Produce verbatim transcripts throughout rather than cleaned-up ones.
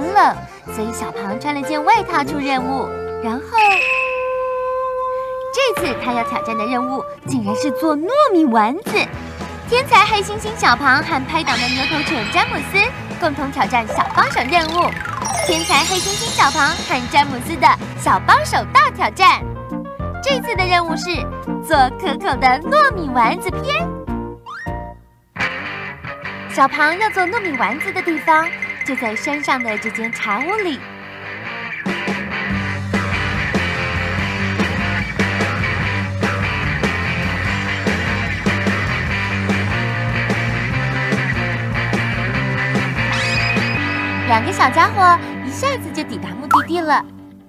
冷，所以小庞穿了件外套出任务。然后，这次他要挑战的任务竟然是做糯米丸子。天才黑猩猩小庞和拍档的牛头犬詹姆斯共同挑战小帮手任务。天才黑猩猩小庞和詹姆斯的小帮手大挑战。这次的任务是做可口的糯米丸子篇。小庞要做糯米丸子的地方就在山上的这间茶屋里。两个小家伙一下子就抵达目的地了。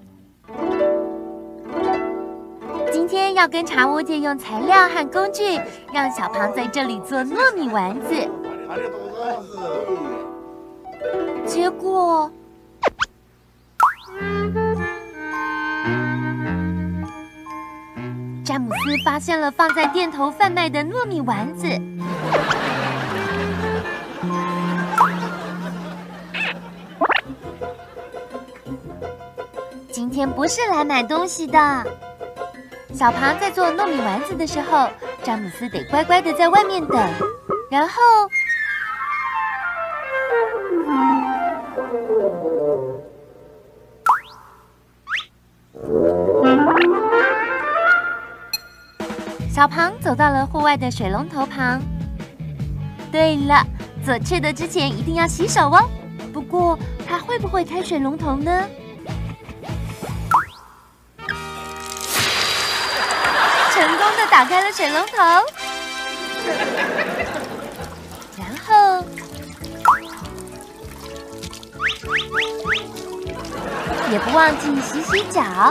今天要跟茶屋借用材料和工具，让小庞在这里做糯米丸子。结果，詹姆斯发现了放在店头贩卖的糯米丸子。今天不是来买东西的。小庞在做糯米丸子的时候，詹姆斯得乖乖的在外面等。然后，小庞走到了户外的水龙头旁。对了，做吃的之前一定要洗手哦。不过，他会不会开水龙头呢？成功的打开了水龙头，然后也不忘记洗洗脚。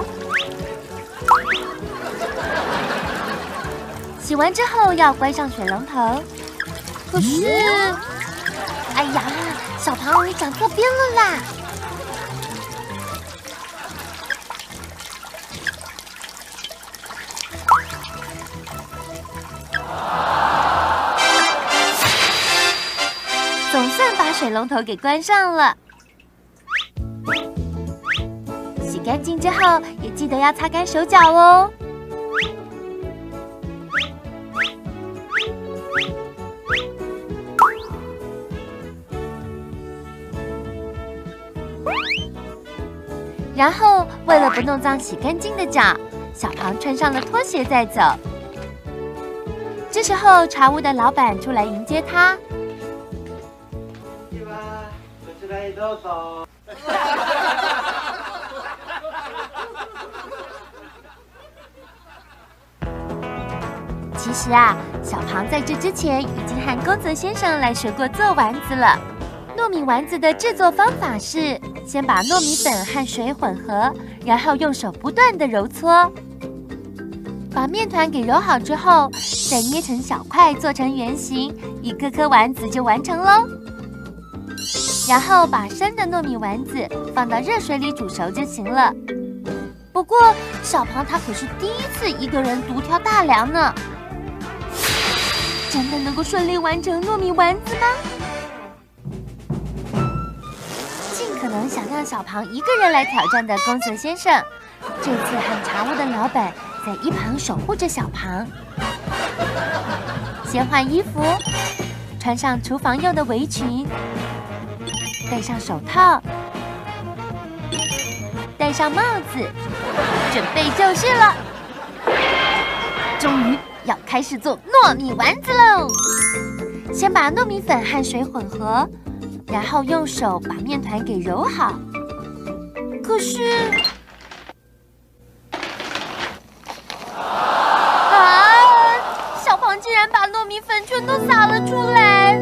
洗完之后要关上水龙头。可是，哎呀，小庞，你长错边了啦！总算把水龙头给关上了。洗干净之后，也记得要擦干手脚哦。然后，为了不弄脏洗干净的脚，小庞穿上了拖鞋再走。这时候，茶屋的老板出来迎接他。其实啊，小庞在这之前已经和宫泽先生来学过做丸子了。糯米丸子的制作方法是：先把糯米粉和水混合，然后用手不断的揉搓，把面团给揉好之后，再捏成小块做成圆形，一颗颗丸子就完成喽。然后把生的糯米丸子放到热水里煮熟就行了。不过小庞他可是第一次一个人独挑大梁呢，真的能够顺利完成糯米丸子吗？尽可能想让小庞一个人来挑战的宫泽先生，这次和茶屋的老板在一旁守护着小庞。先换衣服，穿上厨房用的围裙，戴上手套，戴上帽子，准备就绪了。终于要开始做糯米丸子喽！先把糯米粉和水混合，然后用手把面团给揉好。可是，啊！小庞竟然把糯米粉全都洒了出来。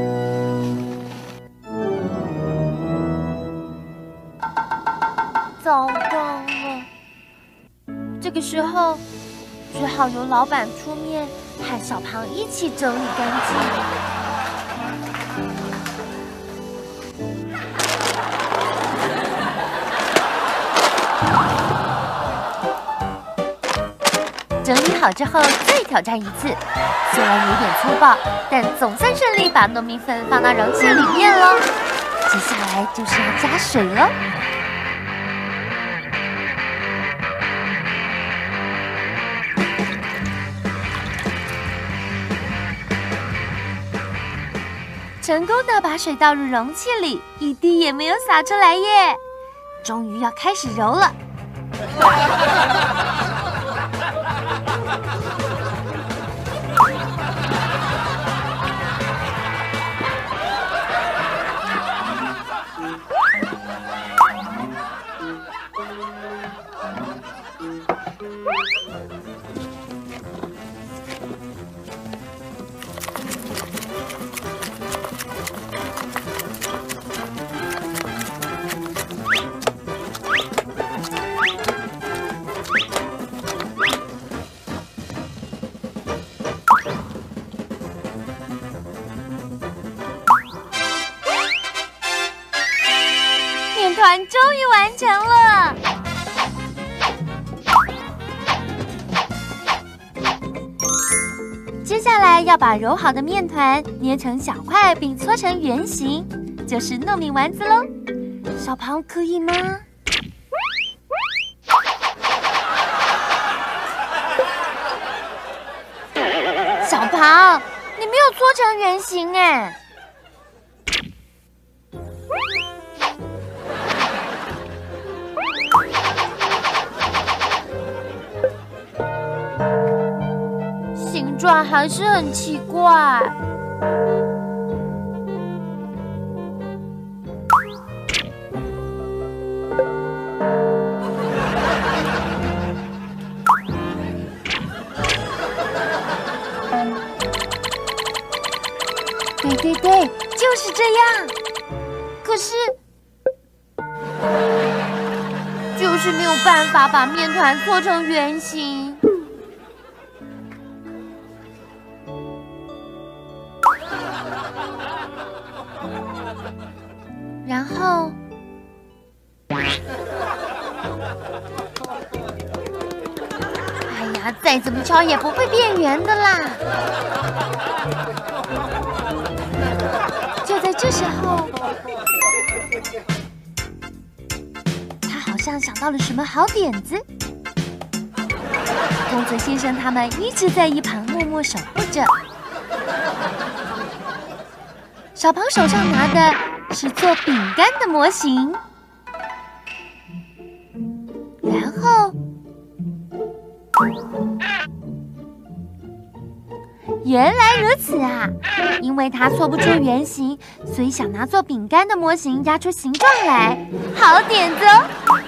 糟糕了！这个时候，只好由老板出面，和小庞一起整理干净。整理好之后，再挑战一次。虽然有点粗暴，但总算顺利把糯米粉放到容器里面了。 接下来就是要加水了。成功的把水倒入容器里，一滴也没有洒出来耶！终于要开始揉了。终于完成了！接下来要把揉好的面团捏成小块，并搓成圆形，就是糯米丸子喽。小庞可以吗？小庞，你没有搓成圆形哎！形状还是很奇怪。对对对，就是这样。可是，就是没有办法把面团搓成圆形。然后，哎呀，再怎么敲也不会变圆的啦！就在这时候，他好像想到了什么好点子。公子先生他们一直在一旁默默守护着。小庞手上拿的是做饼干的模型，然后原来如此啊！因为他搓不出圆形，所以想拿做饼干的模型压出形状来，好点子哦！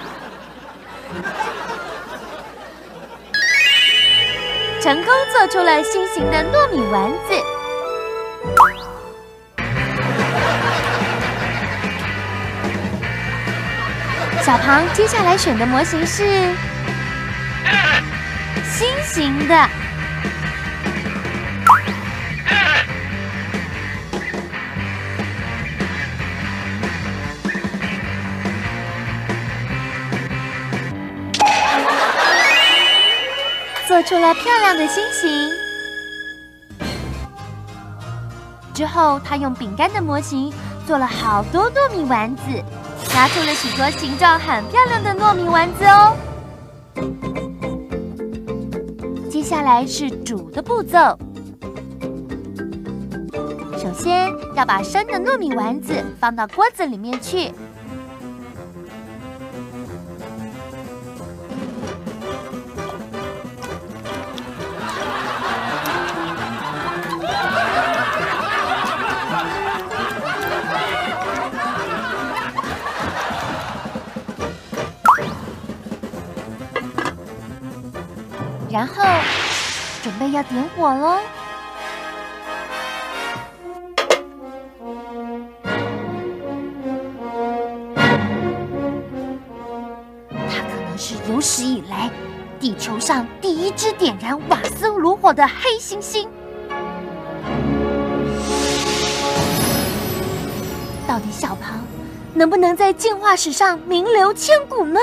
成功做出了心形的糯米丸子。小庞接下来选的模型是心形的，做出了漂亮的心形。之后，他用饼干的模型做了好多糯米丸子。拿出了许多形状很漂亮的糯米丸子哦。接下来是煮的步骤。首先要把生的糯米丸子放到锅子里面去。然后准备要点火喽。它可能是有史以来地球上第一只点燃瓦斯炉火的黑猩猩。到底小庞能不能在进化史上名留千古呢？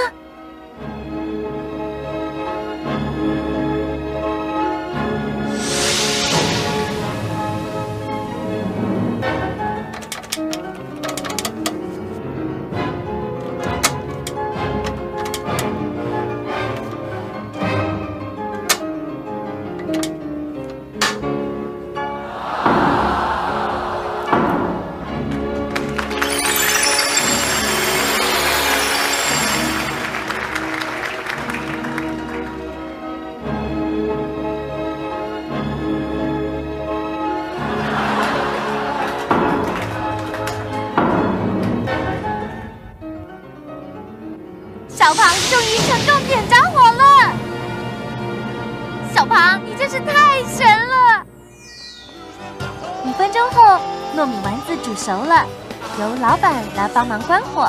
小庞终于成功点着火了！小庞，你真是太神了！五分钟后，糯米丸子煮熟了，由老板来帮忙关火。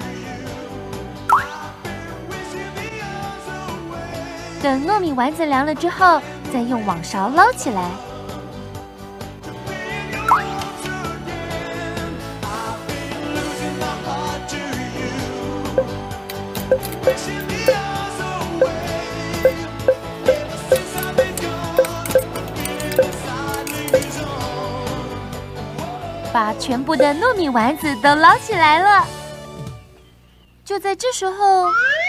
等糯米丸子凉了之后，再用网勺捞起来。把全部的糯米丸子都捞起来了。就在这时候，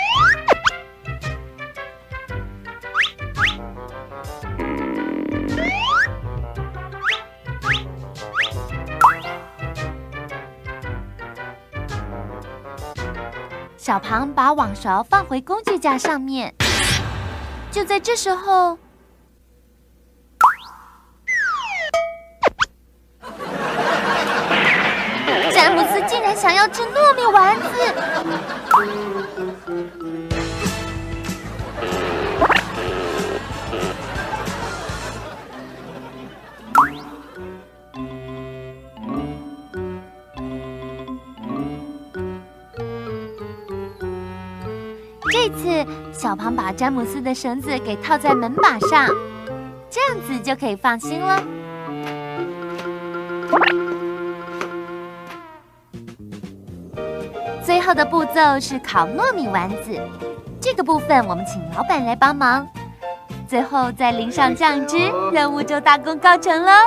小庞把网勺放回工具架上面。就在这时候，詹姆斯竟然想要吃糯米丸子！这次，小庞把詹姆斯的绳子给套在门把上，这样子就可以放心了。最后的步骤是烤糯米丸子，这个部分我们请老板来帮忙。最后再淋上酱汁，任务就大功告成了。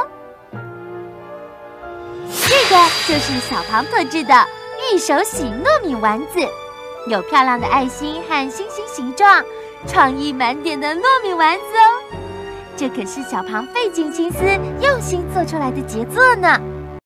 这个就是小庞特制的玉手洗糯米丸子，有漂亮的爱心和星星形状，创意满点的糯米丸子哦。这可是小庞费尽心思、用心做出来的杰作呢。